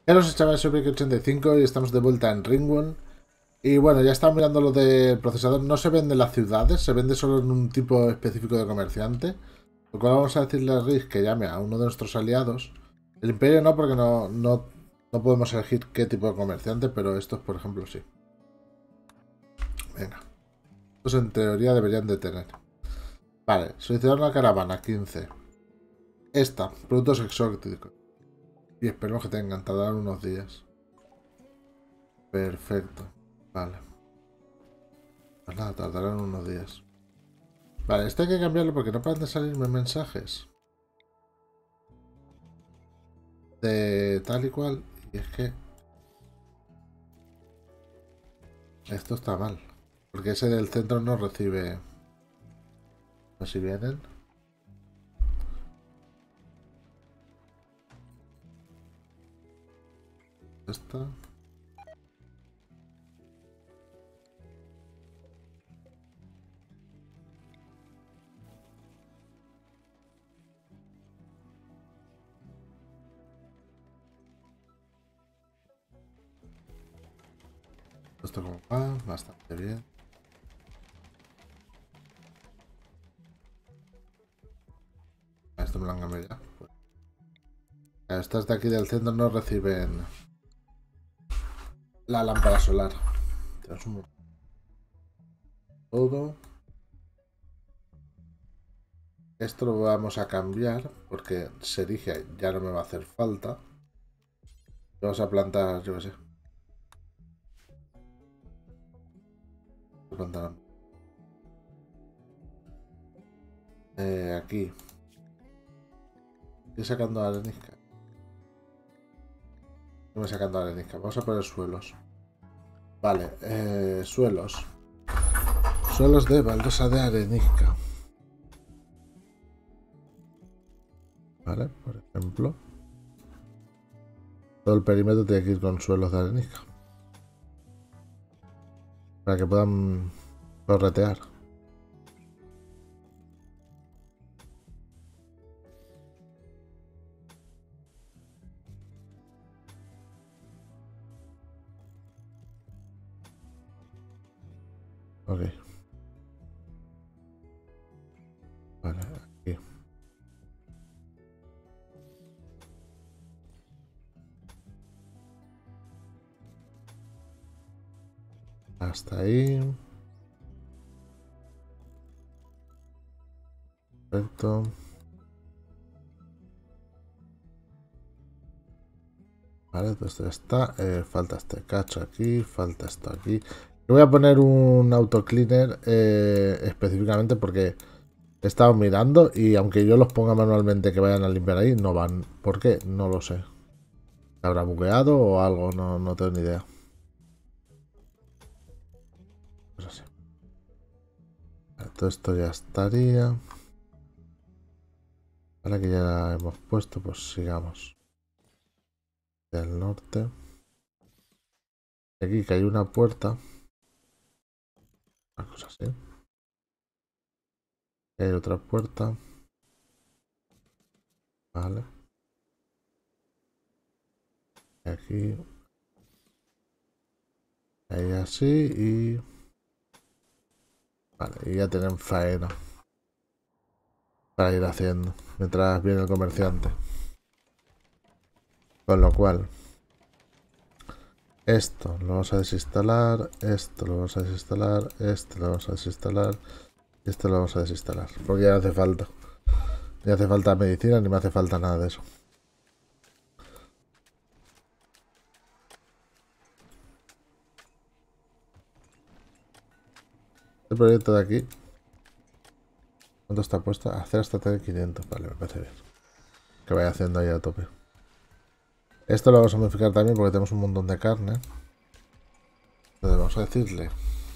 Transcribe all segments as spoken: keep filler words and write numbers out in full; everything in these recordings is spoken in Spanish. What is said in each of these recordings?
Eros chavales, soy Break ochenta y cinco y estamos de vuelta en Ringworld. Y bueno, ya estaba mirando lo del procesador. No se vende en las ciudades, se vende solo en un tipo específico de comerciante. Lo cual vamos a decirle a Riz que llame a uno de nuestros aliados. El Imperio no, porque no, no, no podemos elegir qué tipo de comerciante, pero estos, por ejemplo, sí. Venga. Estos en teoría deberían de tener. Vale, solicitar una caravana, quince. Esta, productos exóticos. Y esperemos que tengan, tardarán unos días. Perfecto. Vale. Pues nada, tardarán unos días. Vale, esto hay que cambiarlo porque no paran de salirme mensajes. De tal y cual. Y es que... esto está mal. Porque ese del centro no recibe... No sé si vienen. Esta. Esto como va, bastante bien. Esto me lo han cambiado ya. Pues. Estas de aquí del centro no reciben la lámpara solar. Tenemos un... todo. Esto lo vamos a cambiar porque se erige, ya no me va a hacer falta. Vamos a plantar, yo qué sé. Plantar eh, aquí. Estoy sacando arenisca. No me sacando arenisca. Vamos a poner suelos. Vale, eh, suelos. Suelos de baldosa de arenisca. Vale, por ejemplo. Todo el perímetro tiene que ir con suelos de arenisca. Para que puedan corretear. Ok. Vale, aquí. Hasta ahí. Perfecto. Vale, pues esto ya está. Eh, falta este cacho aquí. Falta esto aquí. Yo voy a poner un autocleaner eh, específicamente porque he estado mirando y aunque yo los ponga manualmente que vayan a limpiar ahí, no van. ¿Por qué? No lo sé. ¿Habrá bugueado o algo? No, no tengo ni idea. Pues así. Todo esto ya estaría. Ahora que ya la hemos puesto, pues sigamos. Del norte. Aquí que hay una puerta. Una cosa así. Hay otra puerta. Vale. Aquí. Ahí así y... vale, y ya tienen faena. Para ir haciendo. Mientras viene el comerciante. Con lo cual... esto lo vamos a desinstalar. Esto lo vamos a desinstalar. Esto lo vamos a desinstalar. Y esto lo vamos a desinstalar. Porque ya no hace falta. Ni hace falta medicina ni me hace falta nada de eso. El proyecto de aquí. ¿Cuánto está puesto? Hacer hasta tener quinientos. Vale, me parece bien. Que vaya haciendo ahí a tope. Esto lo vamos a modificar también porque tenemos un montón de carne. Entonces vamos a decirle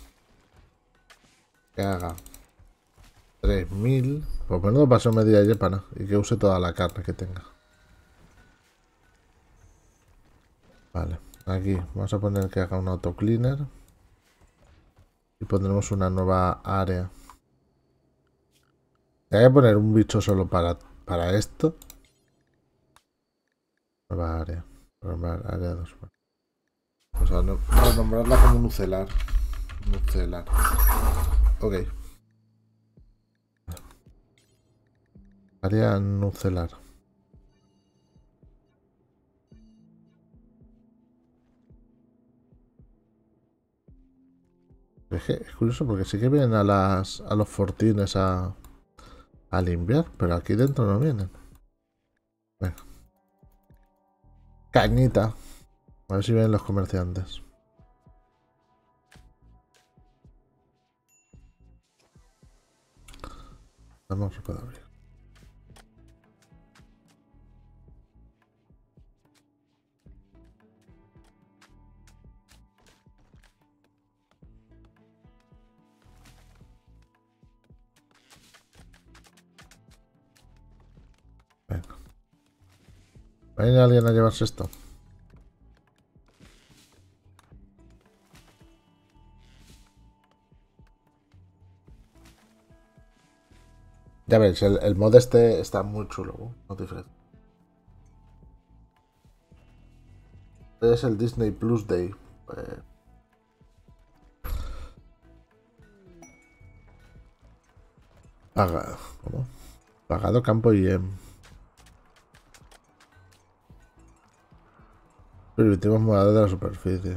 que haga tres mil. Pues menudo paso media yépana. Y que use toda la carne que tenga. Vale. Aquí vamos a poner que haga un autocleaner. Y pondremos una nueva área. Voy a poner un bicho solo para, para esto. Nueva área. Nombrar área dos. Vamos a no, a nombrarla como nucelar. Nucelar. Ok. Área nucelar. Es que es curioso porque sí que vienen a las a los fortines a, a limpiar, pero aquí dentro no vienen. Venga. Cañita. A ver si vienen los comerciantes. Vamos, se puede abrir. Venga. ¿Viene alguien a llevarse esto? Ya veis, el, el mod este está muy chulo. No te ofrezco. Es el Disney Plus Day. Eh, paga, ¿cómo? Pagado campo I M. Permitimos modelado de la superficie.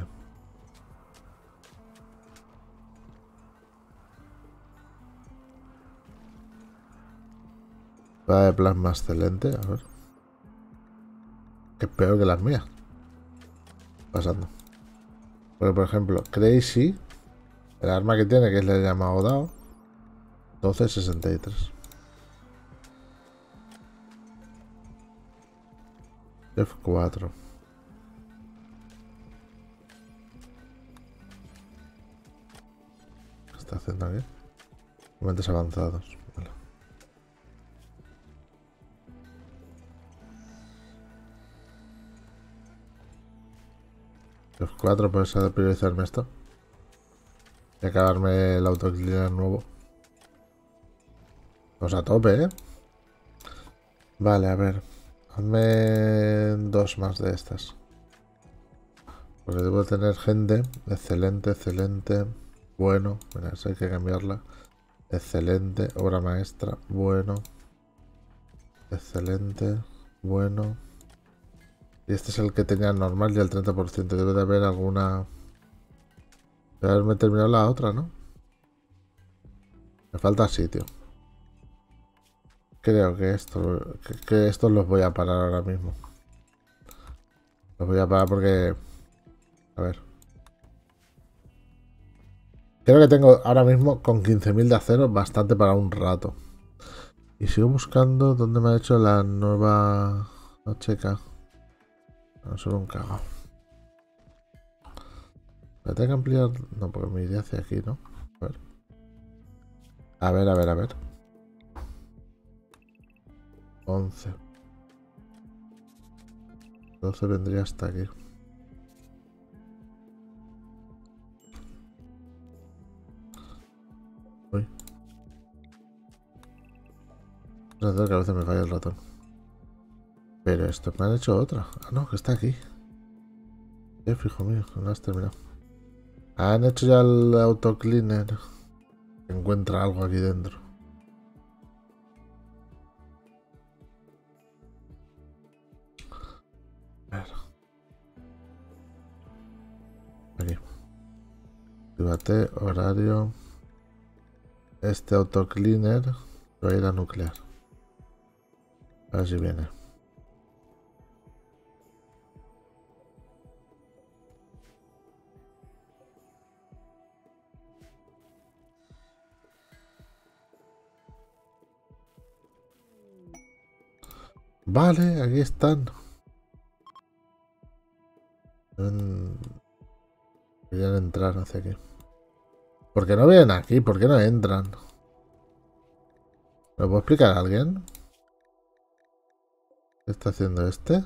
Va de plasma excelente, a ver. Es peor que las mías. Pasando. Pero por ejemplo, Crazy, el arma que tiene, que es el llamado Dao, doce sesenta y tres. F cuatro. ¿Qué está haciendo aquí? Momentos avanzados. Vale. F cuatro, pues ha de priorizarme esto. Y acabarme el autocleaner nuevo. Vamos a tope, ¿eh? Vale, a ver. Hazme dos más de estas. Porque debo tener gente. Excelente, excelente. Bueno. Mira, esa hay que cambiarla. Excelente. Obra maestra. Bueno. Excelente. Bueno. Y este es el que tenía normal y el treinta por ciento. Debe de haber alguna... Debe haberme terminado la otra, ¿no? Me falta sitio. Creo que esto, que, que estos los voy a parar ahora mismo. Los voy a parar porque... A ver. Creo que tengo ahora mismo con quince mil de acero bastante para un rato. Y sigo buscando dónde me ha hecho la nueva... No, checa. No, solo un cagao. ¿Me tengo que ampliar? No, porque me iría hacia aquí, ¿no? A ver. A ver, a ver, a ver. once. doce vendría hasta aquí. Uy. No sé que a veces me falla el ratón. Pero esto me han hecho otra. Ah, no, que está aquí. Eh, fijo mío, no lo has terminado. Han hecho ya el autocleaner. Encuentra algo aquí dentro. A ver. Aquí. Actívate, horario. Este autocleaner va a ir a nuclear. A ver si viene. Vale, aquí están. Deben... Deberían entrar hacia aquí. ¿Por qué no vienen aquí? ¿Por qué no entran? ¿Me lo puedo explicar a alguien? ¿Qué está haciendo este?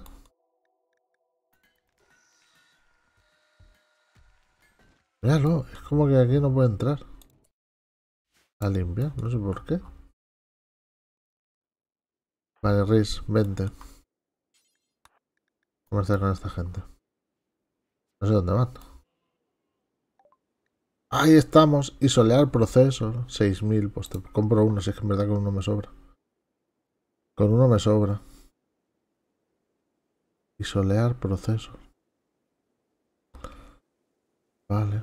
Míralo, es como que aquí no puede entrar. A limpiar, no sé por qué. Vale, Riz, vente. Comerciar con esta gente. No sé dónde van. Ahí estamos. Y solear proceso. seis mil. Pues te compro uno. Si es que en verdad con uno me sobra. Con uno me sobra. Y solear proceso. Vale.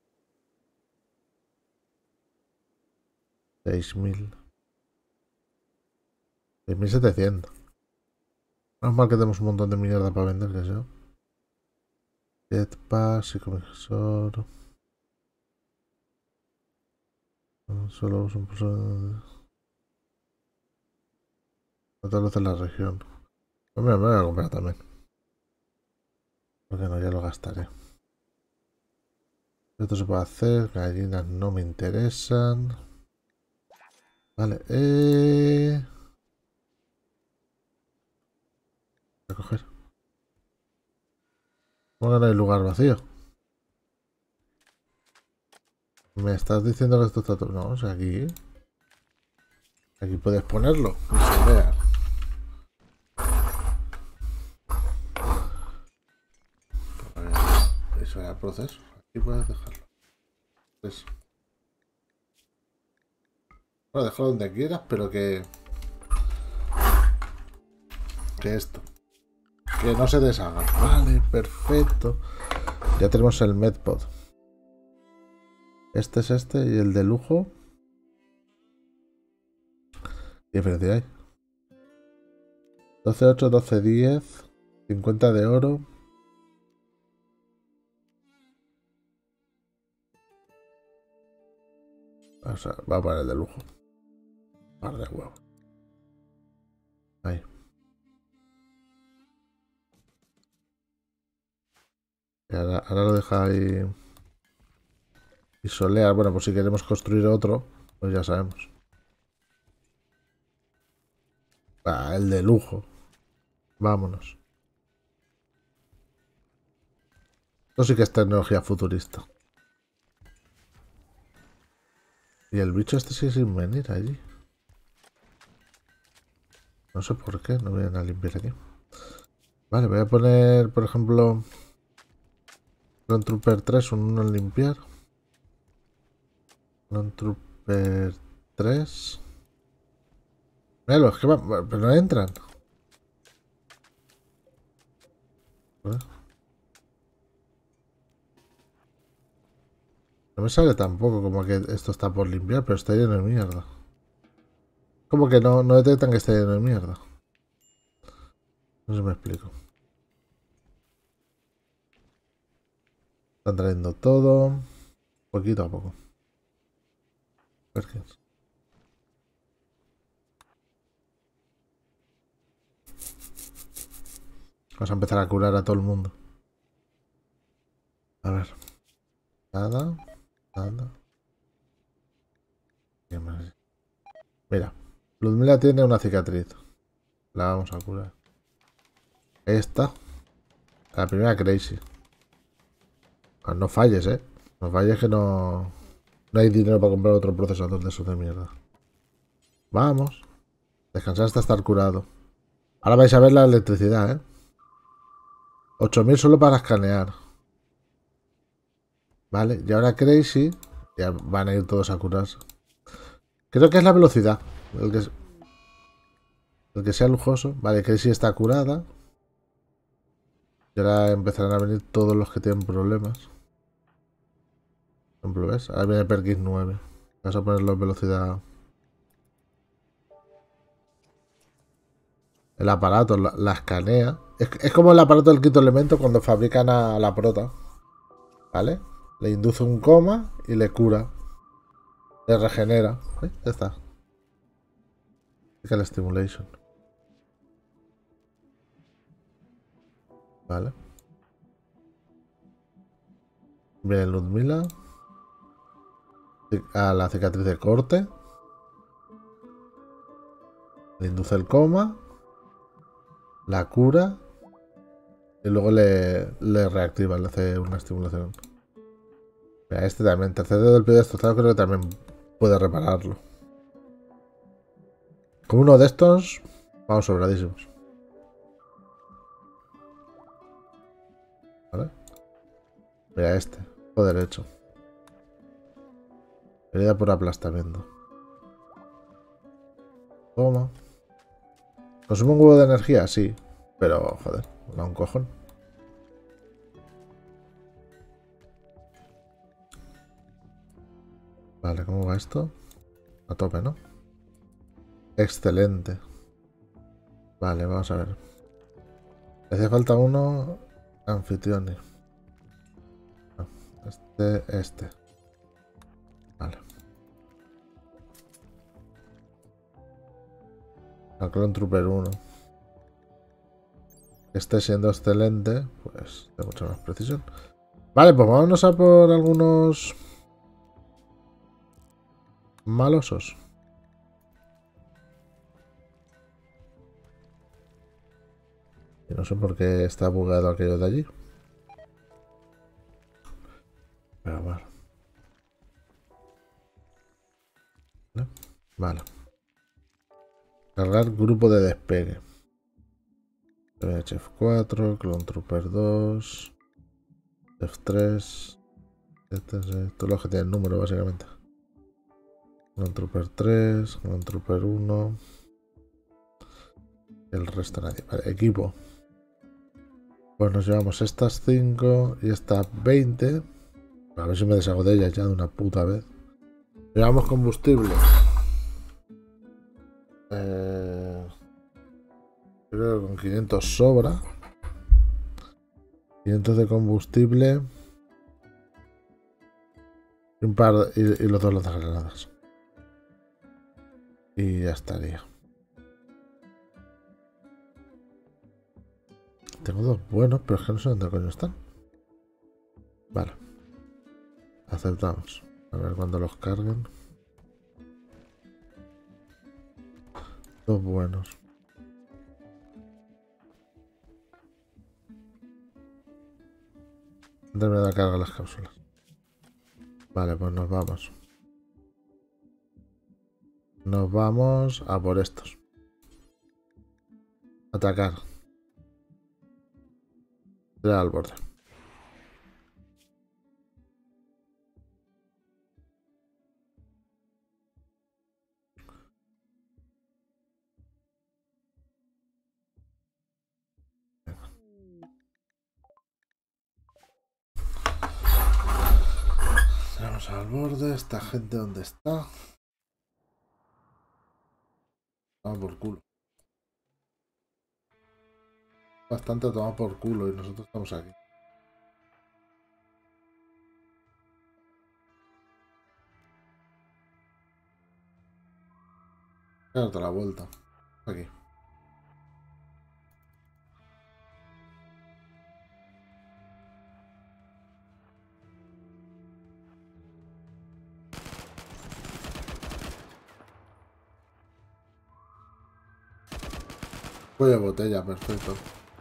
seis mil. seis mil setecientos. Menos mal que tenemos un montón de mierda para vender, que sé. Jetpack, psicomisor. Solo uso un pulso. Otra luz en la región. Pues mira, me voy a comprar también. Porque no, ya lo gastaré. Esto se puede hacer. Gallinas no me interesan. Vale, eh. Voy a coger. ¿Cómo que no hay lugar vacío? ¿Me estás diciendo que esto está todo? No, o sea, aquí. Aquí puedes ponerlo. Y se vea. Eso era el proceso. Aquí puedes dejarlo. Eso. Bueno, déjalo donde quieras, pero que. Que esto. Que no se deshaga. Vale, perfecto. Ya tenemos el Medpod. Este es este y el de lujo. ¿Qué diferencia hay? doce ocho, doce diez. cincuenta de oro. O sea, va a poner el de lujo. Par de huevos. Ahí. Y ahora, ahora lo deja ahí. Y solear. Bueno, pues si queremos construir otro, pues ya sabemos. Ah, el de lujo. Vámonos. Esto sí que es tecnología futurista. Y el bicho este sigue sin venir allí. No sé por qué, no vienen a limpiar aquí. Vale, voy a poner, por ejemplo, Clone Trooper tres, un uno en limpiar. Clone Trooper tres. Míralo, es que va, pero no entran. Joder. No me sale tampoco como que esto está por limpiar, pero está lleno de mierda. Como que no, no detectan que está lleno de mierda. No sé si me explico. Están trayendo todo. Poquito a poco. Perkins. Vamos a empezar a curar a todo el mundo. A ver. Nada. Nada. ¿Qué más? Mira. Ludmila tiene una cicatriz. La vamos a curar. Esta. La primera Crazy. Pues no falles, eh. No falles que no... No hay dinero para comprar otro procesador de esos de mierda. Vamos. Descansar hasta estar curado. Ahora vais a ver la electricidad, eh. ocho mil solo para escanear. Vale, y ahora Crazy. Ya van a ir todos a curarse. Creo que es la velocidad. El que, el que sea lujoso. Vale, Crazy está curada. Y ahora empezarán a venir todos los que tienen problemas. Por ejemplo, ¿ves? Ahora viene Perkins nueve. Vamos a ponerlo en velocidad. El aparato la, la escanea. Es, es como el aparato del quinto elemento cuando fabrican a la prota. ¿Vale? Le induce un coma y le cura. Le regenera. ¿Eh? Ya está. El stimulation. Vale. Viene Ludmila. A la cicatriz de corte. Le induce el coma. La cura. Y luego le, le reactiva, le hace una estimulación. Mira, este también. Tercer dedo del pie destrozado creo que también puede repararlo. Con uno de estos vamos sobradísimos. ¿Vale? Mira este. O derecho. Herida por aplastamiento. Toma. ¿Consume un huevo de energía? Sí. Pero, joder, da un cojón. Vale, ¿cómo va esto? A tope, ¿no? Excelente. Vale, vamos a ver. Hace falta uno anfitriones. No, este, este. Vale. El Clone Trooper uno. Esté siendo excelente, pues de mucha más precisión. Vale, pues vámonos a por algunos malosos. Y no sé por qué está bugado aquello de allí. Pero bueno. ¿Vale? Vale. Cargar grupo de despegue. F cuatro, Clone Trooper dos, F tres. Este es, esto es lo que tiene el número, básicamente. Clone Trooper tres, Clone Trooper uno. El resto nadie. Vale, equipo. Pues nos llevamos estas cinco y estas veinte. A ver si me deshago de ellas ya de una puta vez. Llevamos combustible. Eh, creo que con quinientos sobra. quinientos de combustible. Y, un par de, y, y los dos lanzagranadas. Y ya estaría. Tengo dos buenos, pero es que no sé dónde coño están. Vale. Aceptamos. A ver cuando los carguen. Dos buenos. Déme de carga las cápsulas. Vale, pues nos vamos. Nos vamos a por estos. Atacar. Tirar al borde. Vamos al borde. ¿Esta gente dónde está? Vamos por culo. Bastante tomado por culo y nosotros estamos aquí. Darte la vuelta. Aquí. Voy a botella, perfecto.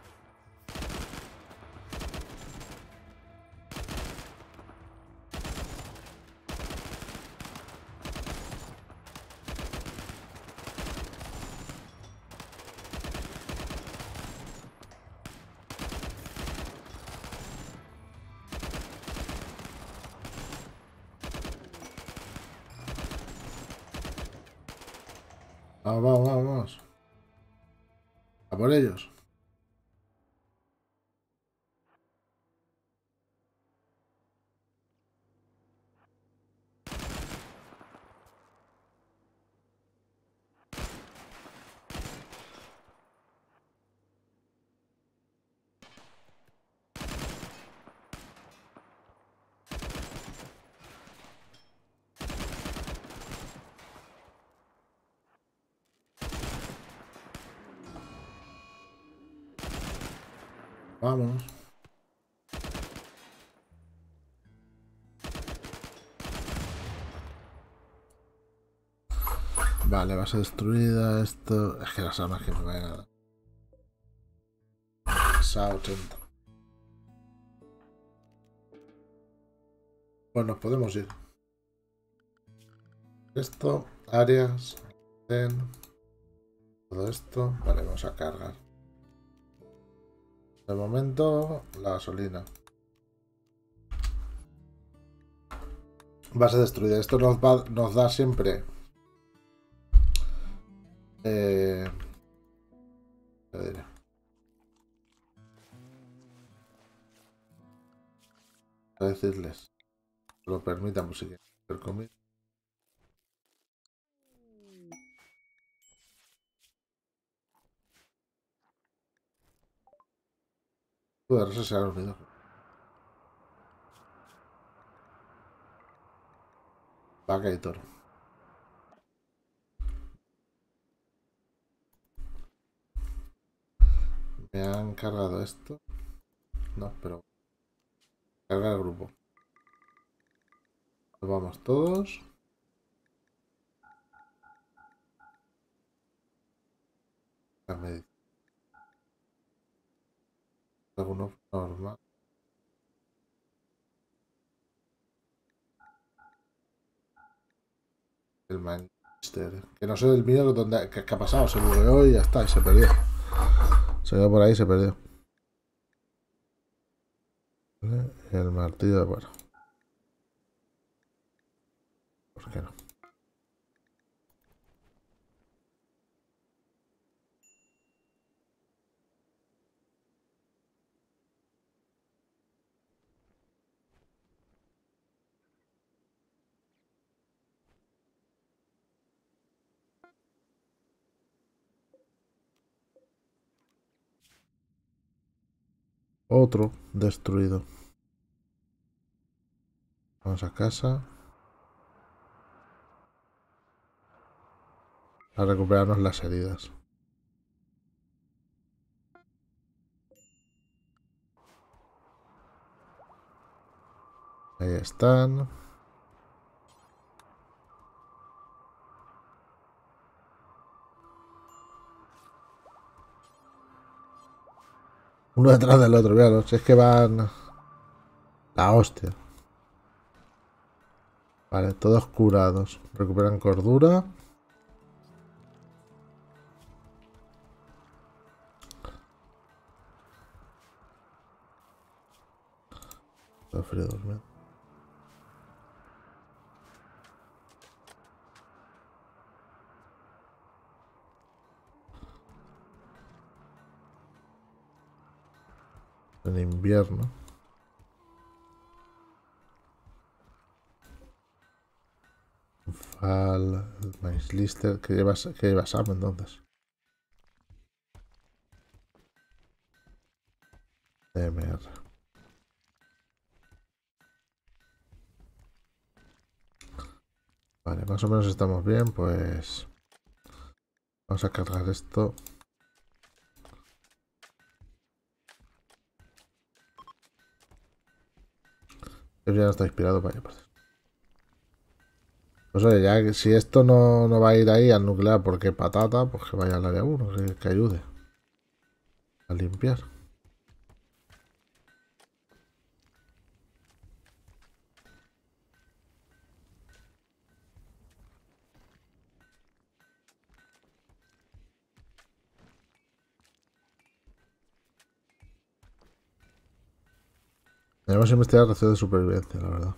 Vamos, vamos, vamos, vamos. A por ellos. Vamos. Vale, base destruida. Esto. Es que las armas que me vayan a dar. S A ochenta. Pues nos podemos ir. Esto, áreas, ten, todo esto. Vale, vamos a cargar. De momento, la gasolina. Base destruida. Esto nos, va, nos da siempre... Eh... ¿Qué diré? A decirles. Lo permitan, pues si quieren hacer comida. Joder, eso se ha unido. Vaca y toro. Me han cargado esto. No, pero... Carga el grupo. Nos vamos todos. Alguno normal. El Manchester. Que no sé el mío donde, que, que ha pasado. Se bugueó y ya está. Y se perdió. Se quedó por ahí y se perdió. ¿Vale? Y el martillo de bueno. ¿Por qué no? Otro destruido. Vamos a casa. A recuperarnos las heridas. Ahí están. Uno detrás del otro, míralo. Si es que van... La hostia. Vale, todos curados. Recuperan cordura. Todo frío durmiendo. En invierno. Fal... Nice Lister. ¿Qué llevas, qué llevas Sam entonces? M R. Vale, más o menos estamos bien, pues... Vamos a cargar esto. Yo ya no está inspirado para allá. Pues oye, ya que si esto no, no va a ir ahí al nuclear porque patata, pues que vaya al área uno, que, que ayude a limpiar. Debemos investigar ración de supervivencia, la verdad.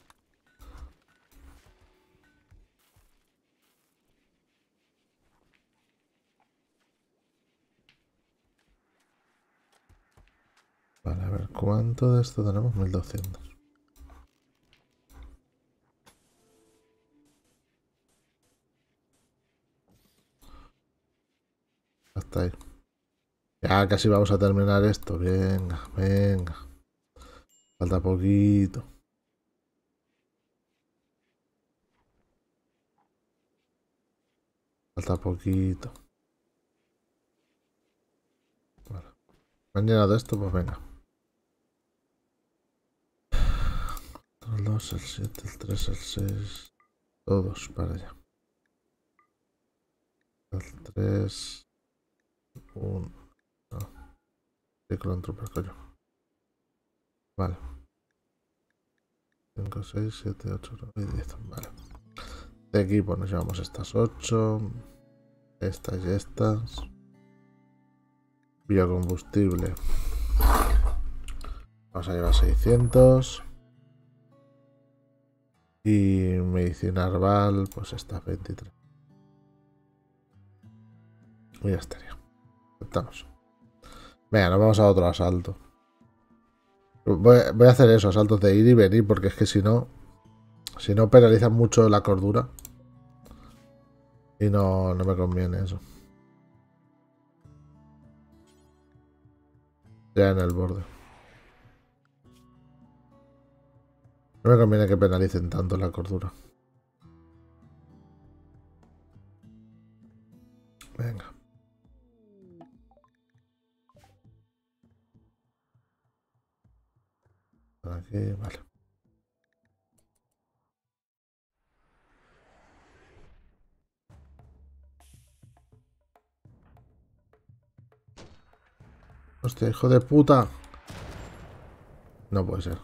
Vale, a ver, ¿cuánto de esto tenemos? mil doscientos. Hasta ahí. Ya casi vamos a terminar esto. Venga, venga. Falta poquito. Falta poquito. Vale. ¿Me han llenado esto? Pues venga. El dos, el siete, el tres, el seis. Todos para allá. El tres. uno. No. Ciclón Trooper, coño. Vale. cinco, seis, siete, ocho, nueve y diez. Vale. De equipo nos llevamos estas ocho. Estas y estas. Biocombustible. Vamos a llevar seiscientos. Y medicina herbal, pues está veintitrés. Y ya estaría. Aceptamos. Venga, nos vamos a otro asalto. Voy, voy a hacer eso, asaltos de ir y venir, porque es que si no, si no penalizan mucho la cordura. Y no, no me conviene eso. Ya en el borde. No me conviene que penalicen tanto la cordura. Venga. Por aquí, vale. Hostia, hijo de puta. No puede ser.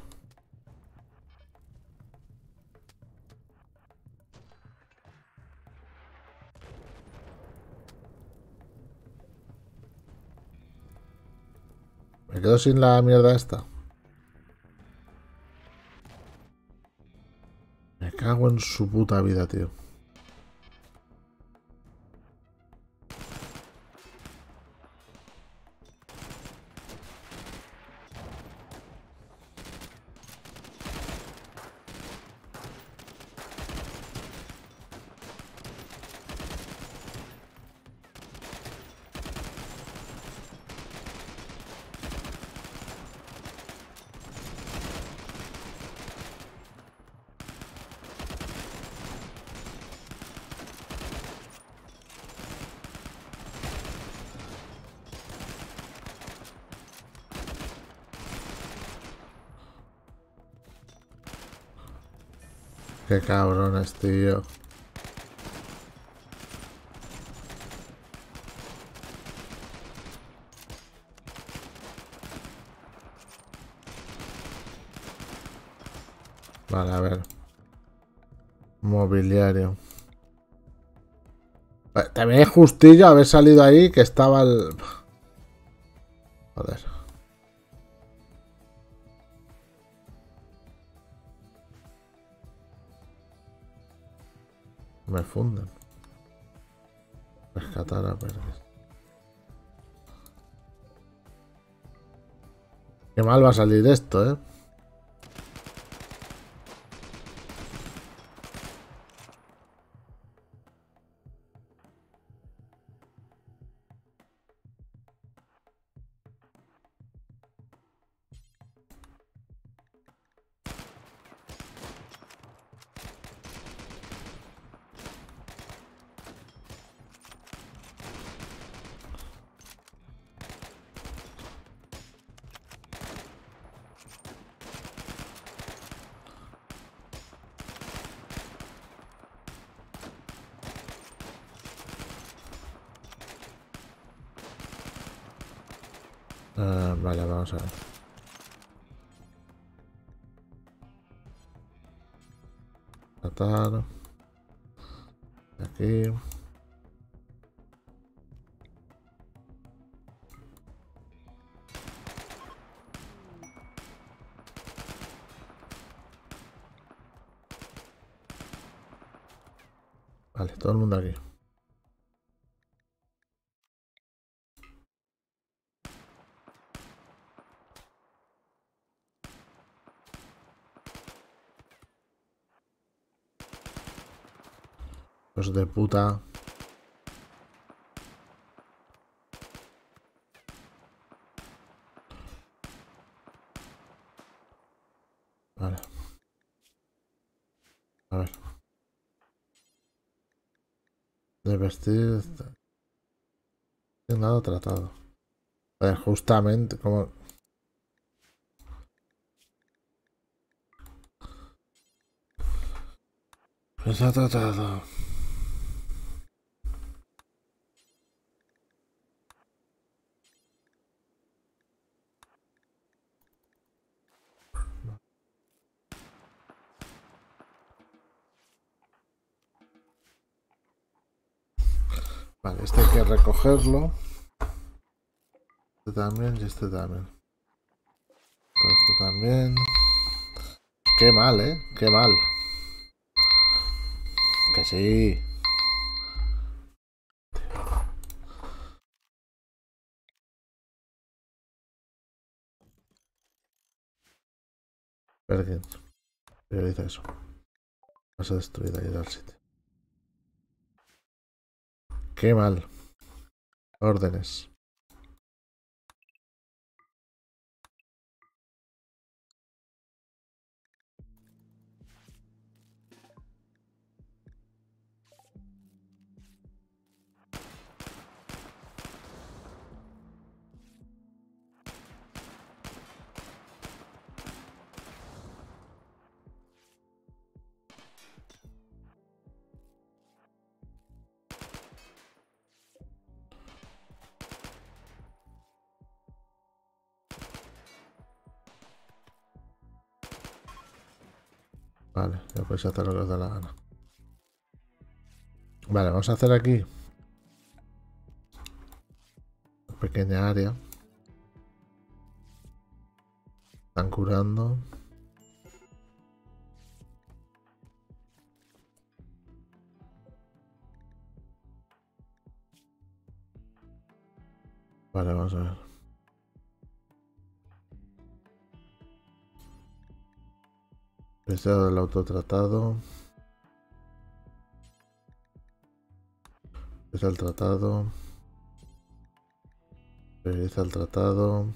Me quedo sin la mierda esta. Me cago en su puta vida, tío. Qué cabrones, tío. Vale, a ver. Mobiliario. También es justillo haber salido ahí que estaba el... Joder. Me funden. Rescatar a Perkins. Qué mal va a salir esto, ¿eh? Uh, vale, vamos a ver. Matar. Aquí. Vale, todo el mundo aquí. Los de puta. Vale. A ver. De vestir. Sin nada tratado. A ver, justamente como... Pues ha tratado. Vale, este hay que recogerlo. Este también y este también. Todo esto también. Qué mal, ¿eh? Qué mal. Que sí. Perkins. Prioriza eso. Vas a destruir ahí al sitio. Qué mal. Órdenes. Vale, ya podéis hacer lo que os da la gana. Vale, vamos a hacer aquí una pequeña área. Están curando. Vale, vamos a ver. Deseo del autotratado. Deseo el tratado. Realiza el tratado.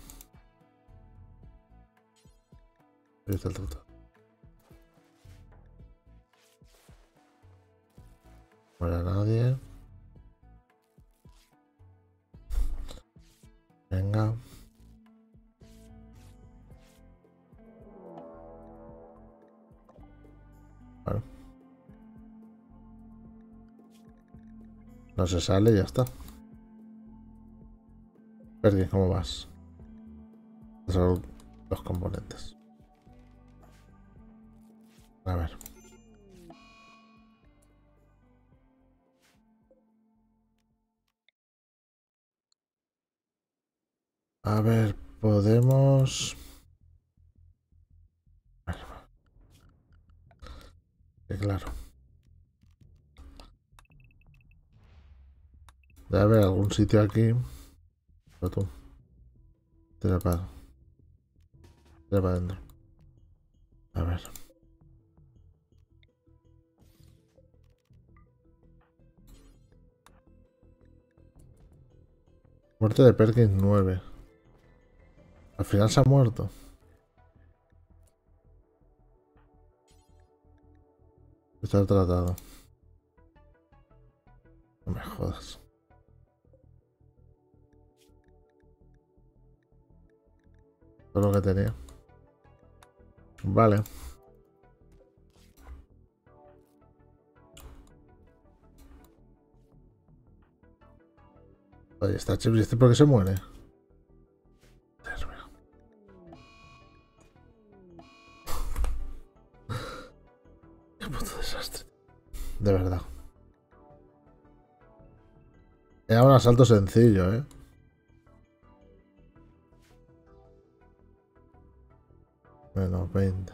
Realiza el tratado. No era nadie. Venga. Bueno. No se sale y ya está. Perdi, ¿cómo vas? Esos son los componentes. A ver. A ver, podemos... Sí, claro. Debe haber algún sitio aquí. Pero tú. Tira para... Tira para adentro. A ver. Muerte de Perkins nueve. Al final se ha muerto. Está tratado. No me jodas. Todo lo que tenía. Vale. Oye, está Chips, ¿y este por qué se muere? Dios mío. Qué puto desastre. De verdad. Era un asalto sencillo, ¿eh? Menos veinte.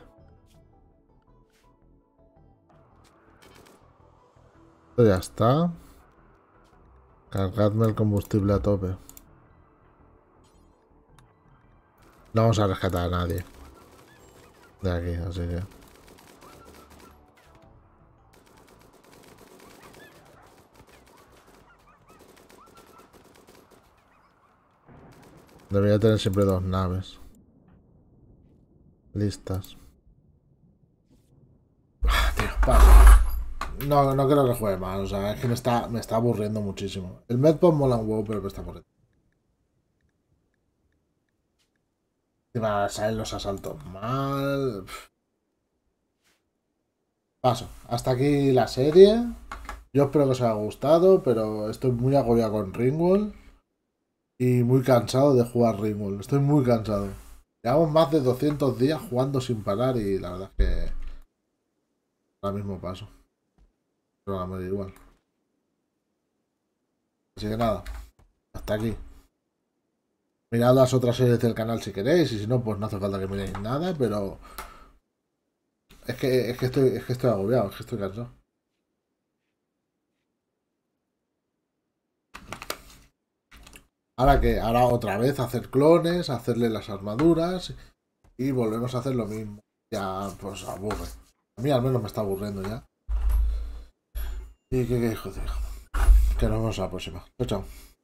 Esto ya está. Cargadme el combustible a tope. No vamos a rescatar a nadie de aquí, así que... Debería tener siempre dos naves listas. Ah, tío, pasa. No, no creo que juegue mal, o sea, es que me está, me está aburriendo muchísimo. El Medpod mola un huevo, pero me está aburriendo. Y van a salir los asaltos mal. Paso. Hasta aquí la serie. Yo espero que os haya gustado, pero estoy muy agobiado con Ringworld. Y muy cansado de jugar Ringworld. Estoy muy cansado. Llevamos más de doscientos días jugando sin parar y la verdad es que ahora mismo paso. Pero me da igual. Así que nada, hasta aquí. Mirad las otras series del canal si queréis, y si no, pues no hace falta que miréis nada, pero es que, es que estoy, es que estoy agobiado, es que estoy cansado. Ahora que, ahora otra vez hacer clones, hacerle las armaduras y volvemos a hacer lo mismo. Ya, pues aburre. A mí al menos me está aburriendo ya. Y que, que joder. Que nos vemos a la próxima. Chao, chao.